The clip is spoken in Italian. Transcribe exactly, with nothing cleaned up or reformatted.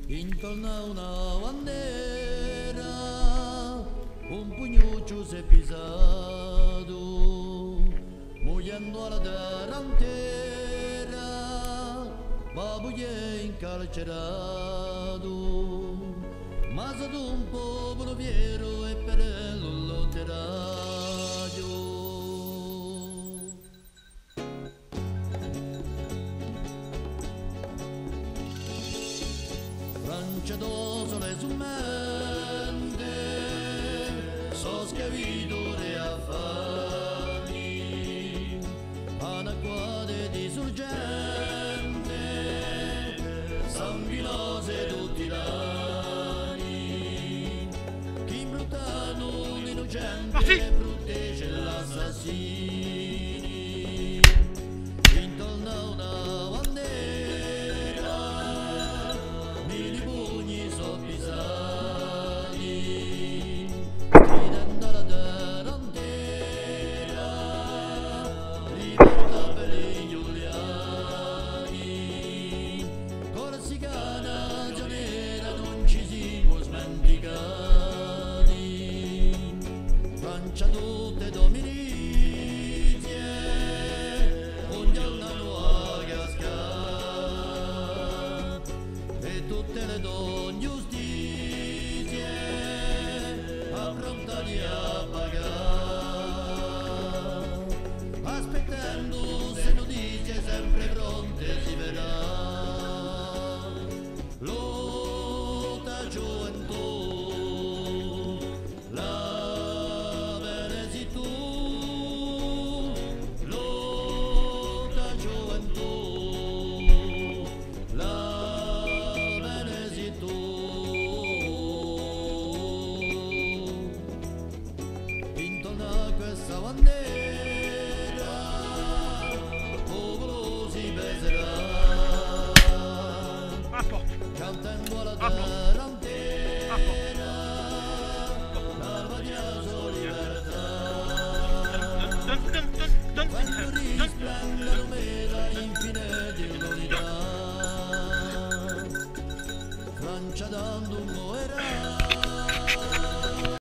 intorno a una bandera, un pugnuccio si è pisato, muoiando alla tarantera, babbo è incarcerato, ma è stato un popolo fiero e per lo lotteraio. Francia do sole su mente, so schiavitore affari, anaquade di sorgente, sanguinose tutti i rani, chi bruttano l'innocente protegge l'assassini, intorno a una bandera, mille pugni so pisati, gridando alla tarantera, libertà per i giuliani, corsicana gianera non ci siamo smenticati, Francia tutte dominizie, ogni anno a cascare, e tutte le donne giustizie approntati a pagare, aspettando se notizie sempre pronte si verrà. Lotta gioventù, la venesi tu, lotta gioventù, la venesi tu, intorno a questa bandera, popolo si peserà, cantando alla tarantera, l'alba di aso libertà, quando risplenda l'omera infine di l'unità, Francia dando un